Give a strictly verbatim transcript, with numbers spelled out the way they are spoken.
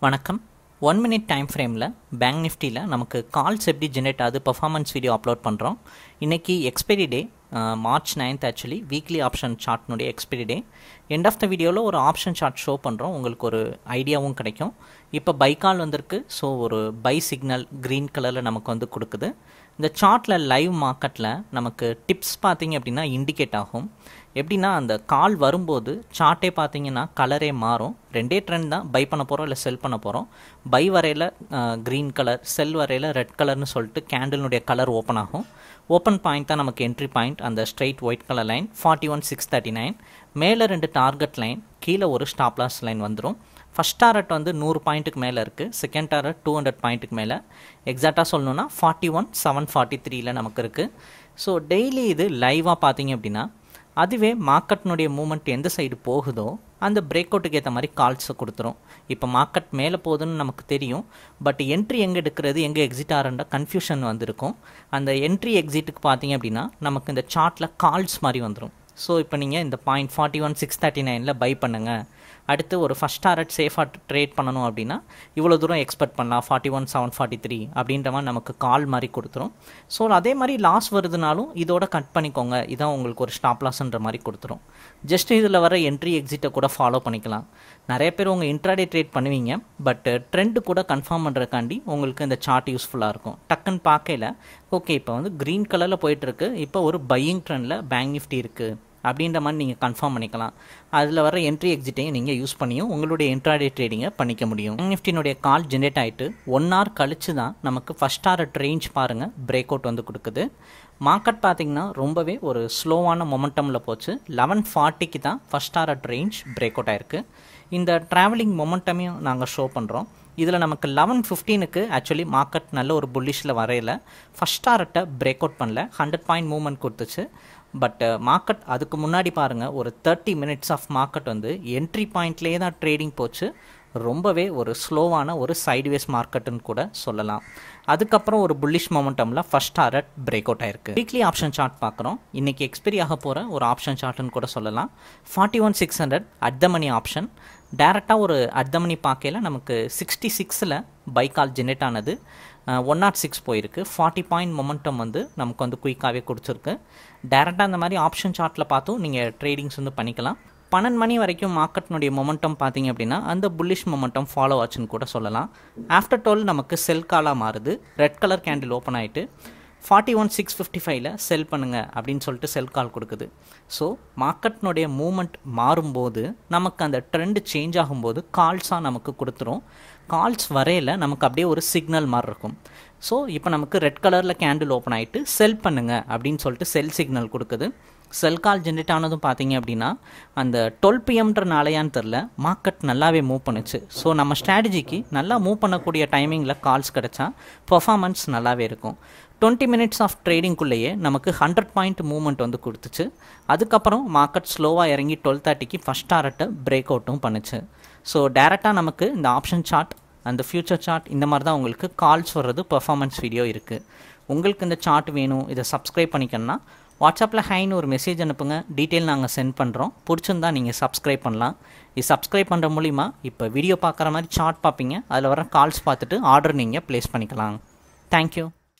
வணக்கம். One minute time ஃப்ரேமில் bank நிஃப்டியில் நமக்கு கால்ஸ் எப்படி ஜென்ரேட் ஆகுது பர்ஃபார்மன்ஸ் வீடியோ அப்லோட் பண்ணுறோம். இன்றைக்கி expiry day March ninth actually weekly option சார்ட்னுடைய expiry day. End of the வீடியோவில் ஒரு ஆப்ஷன் சார்ட் ஷோ பண்ணுறோம், உங்களுக்கு ஒரு ஐடியாவும் கிடைக்கும். இப்போ பை கால் வந்திருக்கு, ஸோ ஒரு பை சிக்னல் க்ரீன் கலரில் நமக்கு வந்து கொடுக்குது. இந்த சார்ட்டில் லைவ் மார்க்கெட்டில் நமக்கு டிப்ஸ் பார்த்திங்க அப்படின்னா இண்டிகேட் ஆகும். எப்படின்னா அந்த கால் வரும்போது சார்ட்டே பார்த்தீங்கன்னா கலரே மாறும். ரெண்டே ட்ரெண்ட் தான், பை பண்ண போகிறோம் இல்லை செல் பண்ண போகிறோம். பை வரையில் க்ரீன் கலர், செல் வரையில் ரெட் கலர்னு சொல்லிட்டு கேண்டிலுடைய கலர் ஓப்பன் ஆகும். ஓப்பன் பாயிண்ட் தான் நமக்கு என்ட்ரி பாயிண்ட், அந்த straight white colour line forty one six thirty nine மேலே ரெண்டு டார்கெட் லைன், கீழே ஒரு ஸ்டாப் லாஸ் லைன் வந்துடும். ஃபஸ்ட் டாரட் வந்து நூறு பாயிண்ட்டுக்கு மேலே இருக்குது, செகண்ட் டாரட் டூ ஹண்ட்ரட் பாயிண்ட்டுக்கு மேலே, எக்ஸாக்டாக சொல்லணுன்னா ஃபார்ட்டி ஒன் செவன் ஃபார்ட்டி த்ரீயில் நமக்கு இருக்குது. ஸோ டெய்லி இது லைவாக பார்த்தீங்க அப்படின்னா அதுவே மார்க்கெட்னுடைய மூமெண்ட் எந்த சைடு போகுதோ அந்த பிரேக் அவுட்டுக்கு ஏற்ற மாதிரி கால்ஸை கொடுத்துரும். இப்போ மார்க்கெட் மேலே போகுதுன்னு நமக்கு தெரியும், பட் என்ட்ரி எங்கே எடுக்கிறது எங்கே எக்ஸிட் ஆகிறன்ற கன்ஃபியூஷன் வந்திருக்கும். அந்த என்ட்ரி எக்ஸிட்டுக்கு பார்த்தீங்க அப்படின்னா நமக்கு இந்த சார்ட்டில் கால்ஸ் மாதிரி வந்துடும். ஸோ இப்போ நீங்கள் இந்த point forty one six thirty நைனில் பை பண்ணுங்கள், அடுத்து ஒரு ஃபஸ்ட் டாரட் சேஃபாக ட்ரேட் பண்ணணும் அப்படின்னா இவ்வளோ தூரம் எக்ஸ்பெக்ட் பண்ணலாம், forty one seven forty three அப்படின்ற மாதிரி நமக்கு கால் மாதிரி கொடுத்துரும். ஸோ அதே மாதிரி லாஸ் வருதுனாலும் இதோட கட் பண்ணிக்கோங்க, இதான் உங்களுக்கு ஒரு ஸ்டாப் லாஸ்ன்ற மாதிரி கொடுத்துரும். ஜஸ்ட் இதில் வர என்ட்ரி எக்ஸிட்டை கூட ஃபாலோ பண்ணிக்கலாம். நிறைய பேர் உங்கள் இன்ட்ராடே ட்ரேட் பண்ணுவீங்க, பட் ட்ரெண்டு கூட கன்ஃபார்ம் பண்ணுறதுக்காண்டி உங்களுக்கு இந்த சார்ட் யூஸ்ஃபுல்லாக இருக்கும். டக்குன்னு பார்க்கல ஓகே இப்போ வந்து க்ரீன் கலரில் போயிட்டுருக்கு, இப்போ ஒரு பையிங் ட்ரெண்டில் பேங்க் நிஃப்டி இருக்குது அப்படின்ற மாதிரி நீங்கள் கன்ஃபார்ம் பண்ணிக்கலாம். அதில் வர என்ட்ரி எக்ஸிட்டையும் நீங்கள் யூஸ் பண்ணியும் உங்களுடைய இன்ட்ராடே ட்ரேடிங்கை பண்ணிக்க முடியும். பேங்க் நிஃப்டினுடைய கால் ஜென்ரேட் ஆகிட்டு ஒன் ஹவர் கழிச்சு தான் நமக்கு ஃபஸ்ட் டாரட் ரேஞ்ச் பாருங்கள் பிரேக் அவுட் வந்து கொடுக்குது. மார்க்கெட் பார்த்திங்கன்னா ரொம்பவே ஒரு ஸ்லோவான மொமெண்டமில் போச்சு. லெவன் ஃபார்ட்டிக்கு தான் first target range break out ஆயிருக்கு. இந்த ட்ராவலிங் மொமெண்டமையும் நாங்கள் ஷோ பண்ணுறோம். இதில் நமக்கு லெவன் ஃபிஃப்டீனுக்கு ஆக்சுவலி மார்க்கெட் நல்ல ஒரு புல்லிஷில் வரையில ஃபஸ்ட் டாரட்டை பிரேக் அவுட் பண்ணல, ஹண்ட்ரட் பாயிண்ட் மூவ்மெண்ட் கொடுத்துச்சு. பட் மார்க்கெட் அதுக்கு முன்னாடி பாருங்கள் ஒரு தேர்ட்டி மினிட்ஸ் ஆஃப் மார்க்கெட் வந்து என்ட்ரி பாயிண்ட்லேயே தான் ட்ரேடிங் போச்சு. ரொம்பவே ஒரு ஸ்லோவான ஒரு சைட்வேஸ் மார்க்கெட்டுன்னு கூட சொல்லலாம். அதுக்கப்புறம் ஒரு புல்லிஷ் மொமெண்டமில் ஃபஸ்ட் டாரட் பிரேக் அவுட் ஆயிருக்கு. வீக்லி ஆப்ஷன் சார்ட் பார்க்குறோம். இன்றைக்கி எக்ஸ்பைரி ஆக போகிற ஒரு ஆப்ஷன் சார்ட்டுன்னு கூட சொல்லலாம். Forty one six hundred at the money option. டேரெக்டாக ஒரு அட் த மணி பார்க்கல நமக்கு சிக்ஸ்டி சிக்ஸில் பை கால் ஜென்ரேட் ஆனது, ஒன் நாட் சிக்ஸ் போயிருக்கு. ஃபார்ட்டி பாயிண்ட் மொமெண்டம் வந்து நமக்கு வந்து குயிக்காகவே கொடுத்துருக்கு. டேரெக்டாக அந்த மாதிரி ஆப்ஷன் சார்ட்டில் பார்த்தும் நீங்கள் ட்ரேடிங்ஸ் வந்து பண்ணிக்கலாம். பன்னெண்டு மணி வரைக்கும் மார்க்கெட்னுடைய மொமெண்டம் பார்த்தீங்க அப்படின்னா அந்த புல்லிஷ் மொமெண்டம் ஃபாலோ ஆச்சுன்னு கூட சொல்லலாம். ஆஃப்டர் டுவெல் நமக்கு செல் காலாக மாறுது, ரெட் கலர் கேண்டில் ஓப்பன் ஆகிட்டு ஃபார்ட்டி ஒன் சிக்ஸ் ஃபிஃப்டி ஃபைவ்ல செல் பண்ணுங்கள் அப்படின்னு சொல்லிட்டு செல் கால் கொடுக்குது. ஸோ மார்க்கெட்னுடைய மூமெண்ட் மாறும்போது நமக்கு அந்த ட்ரெண்டு சேஞ்ச் ஆகும்போது கால்ஸாக நமக்கு கொடுத்துரும். கால்ஸ் வரையில் நமக்கு அப்படியே ஒரு சிக்னல் மாதிரி இருக்கும். ஸோ இப்போ நமக்கு ரெட் கலரில் கேண்டில் ஓப்பன் ஆகிட்டு செல் பண்ணுங்கள் அப்படின்னு சொல்லிட்டு செல் சிக்னல் கொடுக்குது. செல் கால் ஜென்ரேட் ஆனதும் பார்த்தீங்க அப்படின்னா அந்த டுவெல் பிஎம்ன்ற நாளையான்னு தெரில, மார்க்கெட் நல்லாவே மூவ் பண்ணுச்சு. ஸோ நம்ம ஸ்ட்ராட்டஜிக்கு நல்லா மூவ் பண்ணக்கூடிய டைமிங்கில் கால்ஸ் கிடச்சா பர்ஃபார்மன்ஸ் நல்லாவே இருக்கும். டுவெண்ட்டி மினிட்ஸ் ஆஃப் ட்ரேடிங்குள்ளேயே நமக்கு ஹண்ட்ரட் பாயிண்ட் மூவ்மெண்ட் வந்து கொடுத்துச்சு. அதுக்கப்புறம் மார்க்கெட் ஸ்லோவாக இறங்கி டுவெல் தேர்ட்டிக்கு ஃபஸ்ட் டாரட்டை பிரேக் அவுட்டும் பண்ணுச்சு. ஸோ டேரெக்டாக நமக்கு இந்த ஆப்ஷன் சார்ட் அந்த ஃபியூச்சர் சார்ட் இந்த மாதிரி தான் உங்களுக்கு கால்ஸ் வர்றது பர்ஃபார்மன்ஸ் வீடியோ இருக்குது. உங்களுக்கு இந்த சார்ட் வேணும், இதை சப்ஸ்கிரைப் பண்ணிக்கணும்னா வாட்ஸ்அப்பில் ஹைன்னு ஒரு மெசேஜ் அனுப்புங்க, டீட்டெயில் நாங்கள் சென்ட் பண்ணுறோம். பிடிச்சிருந்தா நீங்கள் சப்ஸ்கிரைப் பண்ணலாம். இது சப்ஸ்கிரைப் பண்ணுற மூலிமா இப்போ வீடியோ பார்க்குற மாதிரி சார்ட் பார்ப்பீங்க, அதில் வர கால்ஸ் பார்த்துட்டு ஆர்டர் நீங்கள் ப்ளேஸ் பண்ணிக்கலாம். தேங்க்யூ.